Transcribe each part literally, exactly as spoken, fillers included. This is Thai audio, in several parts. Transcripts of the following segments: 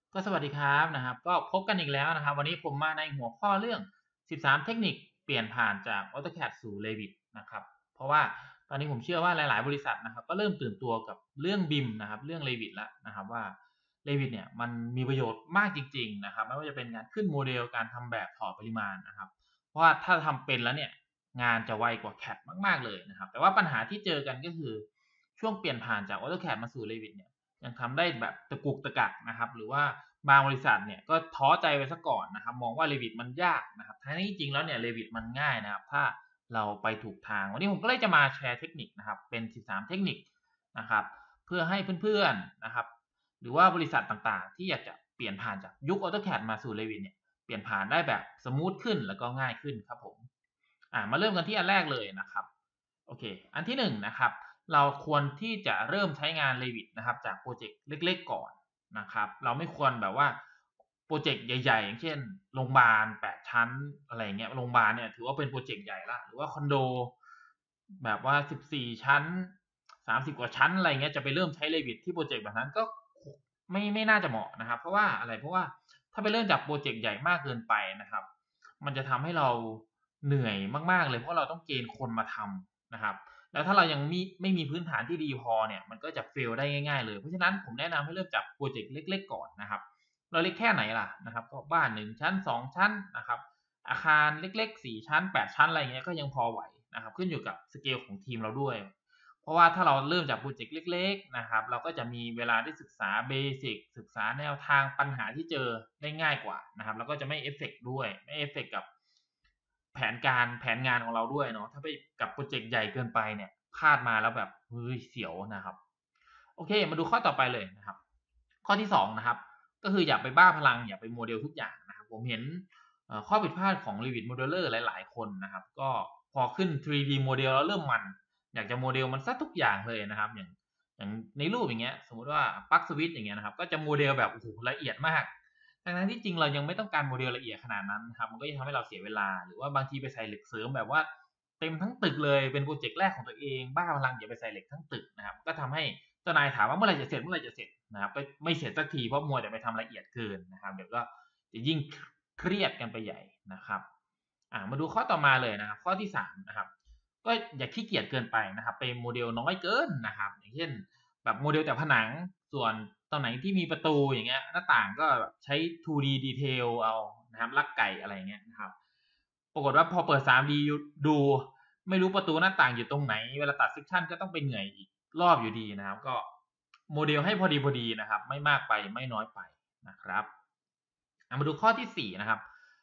ก็สวัสดีครับนะครับก็พบกันอีกแล้วนะครับวันนี้ผมมาในหัวข้อเรื่องสิบสามเทคนิคเปลี่ยนผ่านจาก AutoCAD สู่ Revit นะครับเพราะว่าตอนนี้ผมเชื่อว่าหลายๆบริษัทนะครับก็เริ่มตื่นตัวกับเรื่อง บี ไอ เอ็ม นะครับเรื่อง Revit แล้วนะครับว่า Revit เนี่ยมันมีประโยชน์มากจริงๆนะครับไม่ว่าจะเป็นการขึ้นโมเดลการทำแบบถอดปริมาณนะครับเพราะว่าถ้าทำเป็นแล้วเนี่ยงานจะไวกว่า ซี เอ ดี มากๆเลยนะครับแต่ว่าปัญหาที่เจอกันก็คือช่วงเปลี่ยนผ่านจาก AutoCAD มาสู่ Revit เนี่ย ยังทำได้แบบตะกุกตะกักนะครับหรือว่าบางบริษัทเนี่ยก็ท้อใจไปซะก่อนนะครับมองว่า Revit มันยากนะครับทั้งที่จริงแล้วเนี่ย Revit มันง่ายนะครับถ้าเราไปถูกทางวันนี้ผมก็เลยจะมาแชร์เทคนิคนะครับเป็นสิบสามเทคนิคนะครับเพื่อให้เพื่อนๆนะครับหรือว่าบริษัทต่างๆที่อยากจะเปลี่ยนผ่านจากยุค AutoCAD มาสู่ Revit เนี่ยเปลี่ยนผ่านได้แบบสมูทขึ้นแล้วก็ง่ายขึ้นครับผมอ่ามาเริ่มกันที่อันแรกเลยนะครับ โอเค อันที่หนึ่งนะครับ เราควรที่จะเริ่มใช้งาน Revit นะครับจากโปรเจกต์เล็กๆก่อนนะครับ เราไม่ควรแบบว่าโปรเจกต์ใหญ่ๆอย่างเช่นโรงพยาบาลแปดชั้นอะไรเงี้ยโรงพยาบาลเนี่ยถือว่าเป็นโปรเจกต์ใหญ่ละหรือว่าคอนโดแบบว่าสิบสี่ชั้นสามสิบกว่าชั้นอะไรเงี้ยจะไปเริ่มใช้ Revit ที่โปรเจกต์แบบนั้นก็ไม่ไม่น่าจะเหมาะนะครับเพราะว่าอะไรเพราะว่าถ้าไปเริ่มจากโปรเจกต์ใหญ่มากเกินไปนะครับมันจะทำให้เราเหนื่อยมากๆเลยเพราะเราต้องเกณฑ์คนมาทำนะครับ แล้วถ้าเรายังมีไม่มีพื้นฐานที่ดีพอเนี่ยมันก็จะ fail ได้ง่ายๆเลยเพราะฉะนั้นผมแนะนำให้เริ่มจากโปรเจกต์เล็กๆก่อนนะครับเราเล็กแค่ไหนล่ะนะครับก็บ้านหนึ่งชั้นสองชั้นนะครับอาคารเล็กๆสี่ชั้นแปดชั้นอะไรเงี้ยก็ยังพอไหวนะครับขึ้นอยู่กับสเกลของทีมเราด้วยเพราะว่าถ้าเราเริ่มจากโปรเจกต์เล็กๆนะครับเราก็จะมีเวลาได้ศึกษาเบสิกศึกษาแนวทางปัญหาที่เจอได้ง่ายกว่านะครับแล้วก็จะไม่เอฟเฟกต์ด้วยไม่เอฟเฟกต์กับ แผนการแผนงานของเราด้วยเนาะถ้าไปกับโปรเจกต์ใหญ่เกินไปเนี่ยพลาดมาแล้วแบบเฮ้ยเสียวนะครับโอเคมาดูข้อต่อไปเลยนะครับข้อที่สองนะครับก็คืออย่าไปบ้าพลังอย่าไปโมเดลทุกอย่างนะครับผมเห็นข้อผิดพลาดของ Revit Modeler หลายๆคนนะครับก็พอขึ้น ทรี ดี โมเดลแล้วเริ่มมันอยากจะโมเดลมันซะทุกอย่างเลยนะครับอย่างอย่างในรูปอย่างเงี้ยสมมติว่าปลั๊กสวิตช์อย่างเงี้ยนะครับก็จะโมเดลแบบโอ้โหละเอียดมาก ทั้งที่จริงเรายังไม่ต้องการโมเดลละเอียดขนาดนั้นนะครับมันก็จะทำให้เราเสียเวลาหรือว่าบางทีไปใส่เหล็กเสริมแบบว่าเต็มทั้งตึกเลยเป็นโปรเจกต์แรกของตัวเองบ้าพลังอย่าไปใส่เหล็กทั้งตึกนะครับก็ทำให้เจ้านายถามว่าเมื่อไหร่จะเสร็จเมื่อไหร่จะเสร็จนะครับก็ไม่เสร็จสักทีเพราะมัวแต่ไปทำละเอียดเกินนะครับเดี๋ยวก็จะยิ่งเครียดกันไปใหญ่นะครับอ่ามาดูข้อต่อมาเลยนะครับข้อที่สามนะครับก็อย่าขี้เกียจเกินไปนะครับไปโมเดลน้อยเกินนะครับอย่างเช่น แบบโมเดลแต่ผนังส่วนตรงไหนที่มีประตูอย่างเงี้ยหน้าต่างก็แบบใช้ ทู ดี detail เอานะครับลักไก่อะไรเงี้ยนะครับปรากฏว่าพอเปิด ทรี ดี ดูไม่รู้ประตูหน้าต่างอยู่ตรงไหนเวลาตัดเซกชันก็ต้องไปเหนื่อยอีกรอบอยู่ดีนะครับก็โมเดลให้พอดีพอดีนะครับไม่มากไปไม่น้อยไปนะครับมาดูข้อที่สี่นะครับ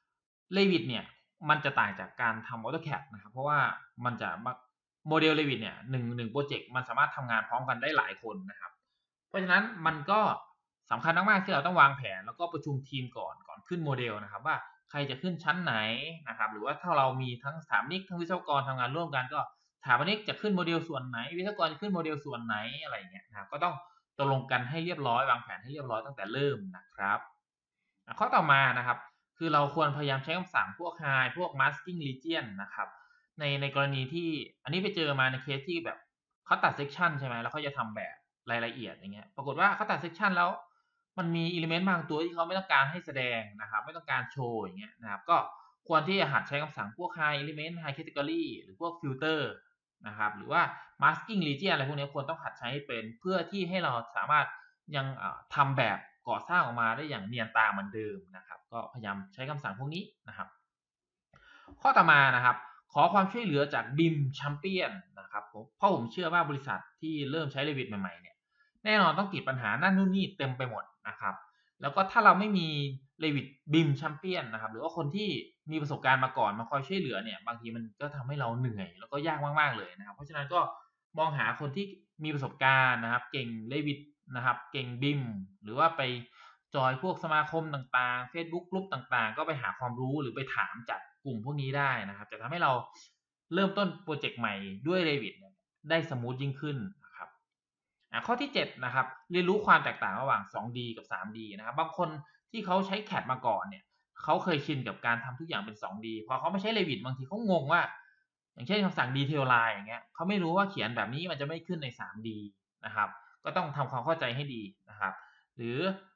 Revit เนี่ยมันจะต่างจากการทำ AutoCAD นะครับเพราะว่ามันจะโมเดล Revit เนี่ยหนึ่งหนึ่งโปรเจกต์มันสามารถทำงานพร้อมกันได้หลายคนนะครับเพราะฉะนั้นมันก็สำคัญมากๆที่เราต้องวางแผนแล้วก็ประชุมทีมก่อนก่อนขึ้นโมเดลนะครับว่าใครจะขึ้นชั้นไหนนะครับหรือว่าถ้าเรามีทั้งสถาปนิกทั้งวิศวกรทำงานร่วมกันก็สถาปนิกจะขึ้นโมเดลส่วนไหนวิศวกรจะขึ้นโมเดลส่วนไหนอะไรอย่างเงี้ยนะครับก็ต้องตกลงกันให้เรียบร้อยวางแผนให้เรียบร้อยตั้งแต่เริ่มนะครับข้อต่อมานะครับ คือเราควรพยายามใช้คำสั่งพวก high พวก masking region นะครับในในกรณีที่อันนี้ไปเจอมาในเคสที่แบบเขาตัด section ใช่ไหมแล้วเขาจะทำแบบรายละเอียดอย่างเงี้ยปรากฏว่าเขาตัด section แล้วมันมี element บางตัวที่เขาไม่ต้องการให้แสดงนะครับไม่ต้องการโชว์อย่างเงี้ยนะครับก็ควรที่จะหัดใช้คำสั่งพวก high element high category หรือพวก filter นะครับหรือว่า masking region อะไรพวกนี้ควรต้องหัดใช้ให้เป็นเพื่อที่ให้เราสามารถยังทำแบบก่อสร้างออกมาได้อย่างเนียนตาเหมือนเดิมนะครับก็พยายามใช้คำสั่งพวกนี้นะครับข้อต่อมานะครับขอความช่วยเหลือจาก บี ไอ เอ็ม Champion นะครับเพราะผมเชื่อว่าบริษัทที่เริ่มใช้ Revit ใหม่ๆเนี่ยแน่นอนต้องติดปัญหานั่นนู่นนี่เต็มไปหมดนะครับแล้วก็ถ้าเราไม่มี Revit บี ไอ เอ็ม Champion นะครับหรือว่าคนที่มีประสบการณ์มาก่อนมาคอยช่วยเหลือเนี่ยบางทีมันก็ทำให้เราเหนื่อยแล้วก็ยากมากๆเลยนะครับเพราะฉะนั้นก็มองหาคนที่มีประสบการณ์นะครับเก่ง Revit นะครับเก่ง บี ไอ เอ็ม หรือว่าไปจอยพวกสมาคมต่างๆ Facebook กลุ่มต่างๆก็ไปหาความรู้หรือไปถามจากกลุ่มพวกนี้ได้นะครับจะทำให้เราเริ่มต้นโปรเจกต์ใหม่ด้วย Revit ได้สมูทยิ่งขึ้นนะครับข้อที่เจ็ดนะครับเรียนรู้ความแตกต่างระหว่าง ทู ดี กับ ทรี ดี นะครับบางคนที่เขาใช้ ซี เอ ดี มาก่อนเนี่ยเขาเคยชินกับการทำทุกอย่างเป็น ทู ดี พอเขาไม่ใช้ Revit บางทีเขางงว่าอย่างเช่นคำสั่ง Detail Line อย่างเงี้ยเขาไม่รู้ว่าเขียนแบบนี้มันจะไม่ขึ้นใน ทรี ดี นะครับก็ต้องทำความเข้าใจให้ดีนะครับหรือ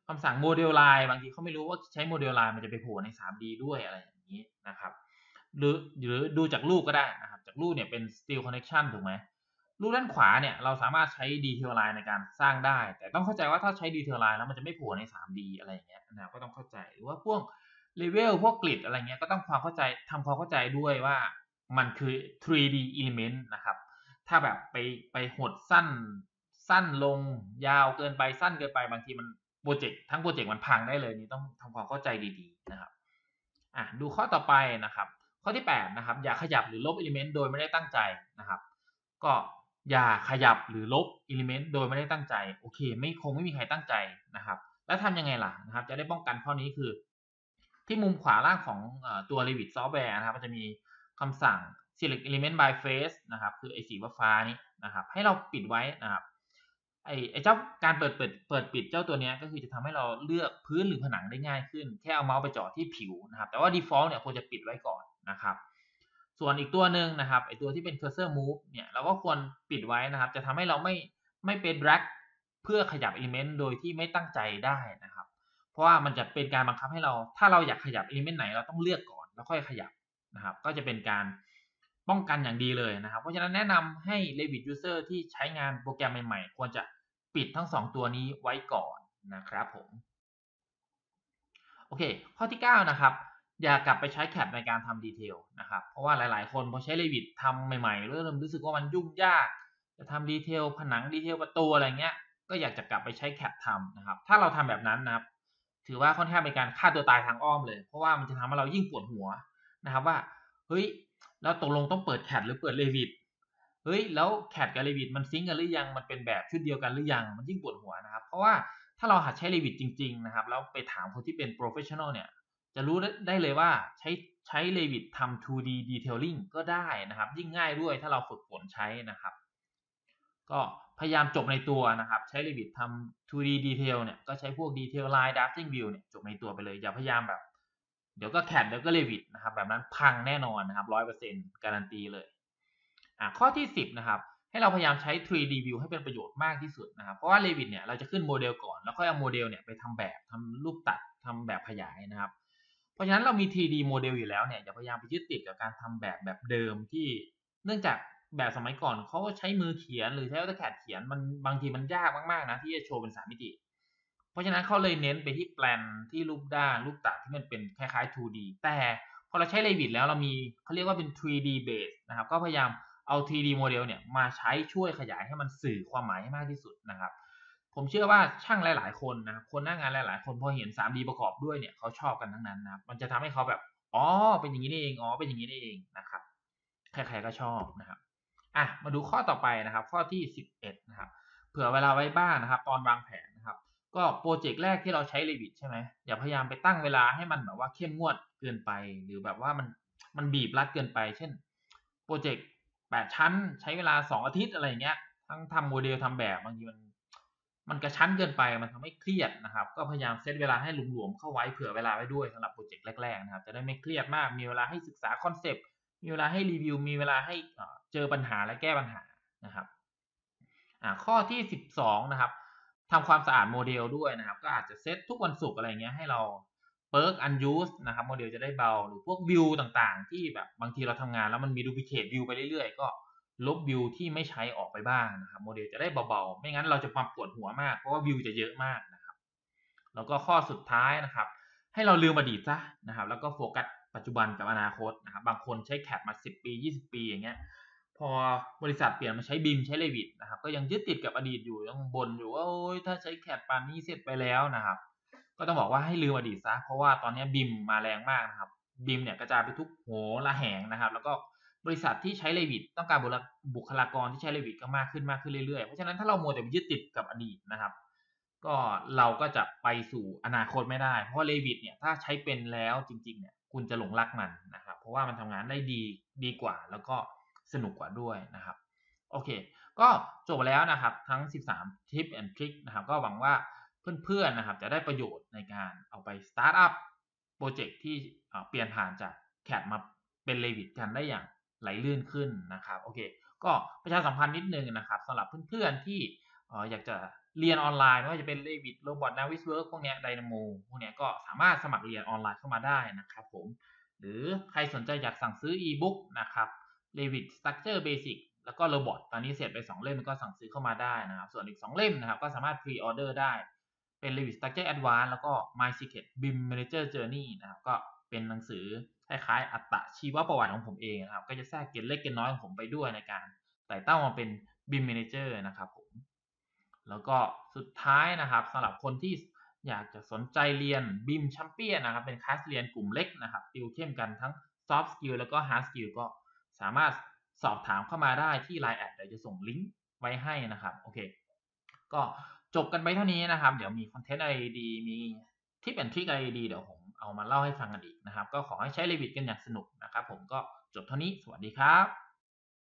คำสั่ง Model Line บางทีเขาไม่รู้ว่าใช้ Model Line มันจะไปโผล่ใน ทรีดี ด้วยอะไรอย่างนี้นะครับหรือหรือดูจากรูปก็ได้นะครับจากรูปเนี่ยเป็น Steel Connection ถูกไหมรูปด้านขวาเนี่ยเราสามารถใช้ Detail Line ในการสร้างได้ แต่ต้องเข้าใจว่าถ้าใช้ Detail Line แล้วมันจะไม่โผล่ใน ทรีดี อะไรอย่างเงี้ยนะครับก็ต้องเข้าใจหรือว่าพวก Level พวกกริดอะไรเงี้ยก็ต้องความเข้าใจทำความเข้าใจด้วยว่ามันคือ ทรีดี Element นะครับถ้าแบบไปไปหดสั้นสั้นลงยาวเกินไปสั้นเกินไปบางทีมันโปรเจกต์ทั้งโปรเจกต์มันพังได้เลยนี่ต้องทำความเข้าใจดีๆนะครับอ่ะดูข้อต่อไปนะครับข้อที่แปดนะครับอย่าขยับหรือลบ element โดยไม่ได้ตั้งใจนะครับก็อย่าขยับหรือลบ element โดยไม่ได้ตั้งใจโอเคไม่คงไม่มีใครตั้งใจนะครับแล้วทำยังไงล่ะนะครับจะได้ป้องกันข้อนี้คือที่มุมขวาล่างของตัว Revit Software นะครับมันจะมีคำสั่ง select element by face นะครับคือไอ้สีฟ้านี้นะครับให้เราปิดไว้นะครับไอ้ไอ้เจ้าการเปิดเปิดเปิดปิดเจ้าตัวนี้ก็คือจะทำให้เราเลือกพื้นหรือผนังได้ง่ายขึ้นแค่เอาเมาส์ไปเจาะที่ผิวนะครับแต่ว่า default เนี่ยควรจะปิดไว้ก่อนนะครับส่วนอีกตัวหนึ่งนะครับไอ้ตัวที่เป็น cursor move เนี่ยเราก็ควรปิดไว้นะครับจะทำให้เราไม่ไม่ไป drag เพื่อขยับ element โดยที่ไม่ตั้งใจได้นะครับเพราะว่ามันจะเป็นการบังคับให้เราถ้าเราอยากขยับ element ไหนเราต้องเลือกก่อนแล้วค่อยขยับนะครับก็จะเป็นการป้องกันอย่างดีเลยนะครับเพราะฉะนั้นแนะนำให้ Revit user ที่ใช้งานโปรแกรมใหม่ๆควรจะปิดทั้งสองตัวนี้ไว้ก่อนนะครับผมโอเคข้อที่เก้านะครับอย่ากลับไปใช้ ซี เอ ดี ในการทำดีเทลนะครับเพราะว่าหลายๆคนพอใช้ Revit ทำใหม่ๆเริ่มรู้สึกว่ามันยุ่งยากจะทำดีเทลผนังดีเทลประตูอะไรเงี้ยก็อยากจะกลับไปใช้ ซี เอ ดี ทำนะครับถ้าเราทำแบบนั้นนะครับถือว่าค่อนข้างเป็นการฆ่าตัวตายทางอ้อมเลยเพราะว่ามันจะทำให้เรายิ่งปวดหัวนะครับว่าเฮ้ยแล้วตกลงต้องเปิด ซี เอ ดี หรือเปิด Revit เฮ้ยแล้ว ซี เอ ดี กับ Revit มันซิงก์กันหรือยังมันเป็นแบบชุดเดียวกันหรือยังมันยิ่งปวดหัวนะครับเพราะว่าถ้าเราหัดใช้ Revit จริงๆนะครับแล้วไปถามคนที่เป็น Professional เนี่ยจะรู้ได้เลยว่าใช้ใช้ Revit ทำ ทู ดี Detailing ก็ได้นะครับยิ่งง่ายด้วยถ้าเราฝึกฝนใช้นะครับก็พยายามจบในตัวนะครับใช้ Revit ทำ ทู ดี Detail เนี่ยก็ใช้พวก Detail Line Drafting View เนี่ยจบในตัวไปเลยอย่าพยายามแบบเดี๋ยวก็ ซี เอ ดี เดี๋ยวก็ Revit นะครับแบบนั้นพังแน่นอนนะครับ ร้อยเปอร์เซ็นต์ การันตีเลยอ่ะข้อที่สิบนะครับให้เราพยายามใช้ ทรีดี View ให้เป็นประโยชน์มากที่สุดนะครับเพราะว่า Revit เนี่ยเราจะขึ้นโมเดลก่อนแล้วค่อยเอาโมเดลเนี่ยไปทำแบบทำรูปตัดทำแบบขยายนะครับเพราะฉะนั้นเรามี ทรีดี โมเดลอยู่แล้วเนี่ยอย่าพยายามไปยึดติดกับการทำแบบแบบเดิมที่เนื่องจากแบบสมัยก่อนเขาใช้มือเขียนหรือใช้ AutoCAD เขียนมันบางทีมันยากมากๆนะที่จะโชว์เป็นสามมิติเพราะฉะนั้นเขาเลยเน้นไปที่แปลนที่รูปด้านรูปตัดที่มันเป็นคล้ายๆ ทู ดี แต่พอเราใช้ Revit แล้วเรามีเขาเรียกว่าเป็น ทรีดี base นะครับก็พยายามเอา ทรีดี โมเดลเนี่ยมาใช้ช่วยขยายให้มันสื่อความหมายให้มากที่สุดนะครับผมเชื่อว่าช่างหลายๆคนนะครับคนหน้างานหลายๆคนพอเห็น ทรีดี ประกอบด้วยเนี่ยเขาชอบกันทั้งนั้นนะครับมันจะทำให้เขาแบบอ๋อเป็นอย่างนี้นี่เองอ๋อเป็นอย่างนี้นี่เองนะครับใครๆก็ชอบนะครับอ่ะมาดูข้อต่อไปนะครับข้อที่สิบเอ็ดนะครับเผื่อเวลาไว้บ้างนะครับตอนวางแผนนะครับก็โปรเจกต์แรกที่เราใช้ Revit ใช่ไหมอย่าพยายามไปตั้งเวลาให้มันแบบว่าเข้มงวดเกินไปหรือแบบว่ามันมันบีบรัดเกินไปเช่นโปรเจกต์แปดชั้นใช้เวลาสองอาทิตย์อะไรอย่างเงี้ยทั้งทำโมเดลทำแบบบางทีมันมันกระชั้นเกินไปมันทำให้เครียดนะครับก็พยายามเซตเวลาให้หลวมๆเข้าไว้เผื่อเวลาไว้ด้วยสำหรับโปรเจกต์แรกๆนะครับจะได้ไม่เครียดมากมีเวลาให้ศึกษาคอนเซปต์มีเวลาให้รีวิวมีเวลาให้เจอปัญหาและแก้ปัญหานะครับอ่าข้อที่สิบสองนะครับทำความสะอาดโมเดลด้วยนะครับก็อาจจะเซตทุกวันศุกร์อะไรเงี้ยให้เราเปิร์ก unused นะครับโมเดลจะได้เบาหรือพวกวิวต่างๆที่แบบบางทีเราทำงานแล้วมันมี duplicate view ไปเรื่อยๆก็ลบวิวที่ไม่ใช้ออกไปบ้างนะครับโมเดลจะได้เบาๆไม่งั้นเราจะมาปวดหัวมากเพราะว่าวิวจะเยอะมากนะครับแล้วก็ข้อสุดท้ายนะครับให้เราลืมอดีตซะนะครับแล้วก็โฟกัสปัจจุบันกับอนาคตนะครับบางคนใช้ ซี เอ ดี มาสิบปียี่สิบปีอย่างเงี้ยพอบริษัทเปลี่ยนมาใช้ บี ไอ เอ็ม ใช้ Revit นะครับก็ยังยึดติดกับอดีตอยู่ยังบ่นอยู่ว่าโอ๊ยถ้าใช้ ซี เอ ดี ป่านนี้เสร็จไปแล้วนะครับก็ต้องบอกว่าให้ลืมอดีตซะเพราะว่าตอนนี้ บี ไอ เอ็ม มาแรงมากนะครับ บี ไอ เอ็ม เนี่ยกระจายไปทุกโหระแหงนะครับแล้วก็บริษัทที่ใช้ Revit ต้องการบุคลากรที่ใช้ Revit ก็มากขึ้นมากขึ้นเรื่อยๆเพราะฉะนั้นถ้าเรามัวแต่ไปยึดติดกับอดีตนะครับก็เราก็จะไปสู่อนาคตไม่ได้เพราะว่า Revit เนี่ยถ้าใช้เป็นแล้วจริงๆเนี่ยคุณจะหลงรักมันนะครับเพราะว่ามันทำงานได้ดีดีกว่าแล้วก็สนุกกว่าด้วยนะครับโอเคก็จบแล้วนะครับทั้งสิบสาม Tips and Tricks นะครับก็หวังว่าเพื่อนๆนะครับจะได้ประโยชน์ในการเอาไปสตาร์ทอัพโปรเจกต์ที่เปลี่ยนผ่านจาก ซี เอ ดี มาเป็น Revit กันได้อย่างไหลลื่นขึ้นนะครับโอเคก็ประชาสัมพันธ์นิดนึงนะครับสำหรับเพื่อนๆที่อยากจะเรียนออนไลน์ไม่ว่าจะเป็น Revit Robot Navisworks พวกเนี้ย Dynamo พวกเนี้ยก็สามารถสมัครเรียนออนไลน์เข้ามาได้นะครับผมหรือใครสนใจอยากสั่งซื้อ e-book นะครับ Revit Structure Basic แล้วก็ Robot ตอนนี้เสร็จไปสองเล่มก็สั่งซื้อเข้ามาได้นะครับส่วนอีกสองเล่มนะครับก็สามารถ pre order ได้เป็น Revit Structure Advanced แล้วก็ My Secret บี ไอ เอ็ม Manager Journey นะครับก็เป็นหนังสือคล้ายๆอัตชีวประวัติของผมเองนะครับก็จะแทรกเกร็ดเล็กเกร็ดน้อยของผมไปด้วยในการไต่เต้ามาเป็น บี ไอ เอ็ม Manager นะครับผมแล้วก็สุดท้ายนะครับสำหรับคนที่อยากจะสนใจเรียน บี ไอ เอ็ม Champion นะครับเป็นคลาสเรียนกลุ่มเล็กนะครับติวเข้มกันทั้ง Soft Skill แล้วก็ Hard Skill ก็สามารถสอบถามเข้ามาได้ที่ ไลน์ แอด เดี๋ยวจะส่งลิงก์ไว้ให้นะครับโอเคก็จบกันไปเท่านี้นะครับเดี๋ยวมีคอนเทนต์อะไรดีมีทิปแอนทริคอะไรดีเดี๋ยวผมเอามาเล่าให้ฟังกันอีกนะครับก็ขอให้ใช้ Revit กันอย่างสนุกนะครับผมก็จบเท่านี้สวัสดีครับ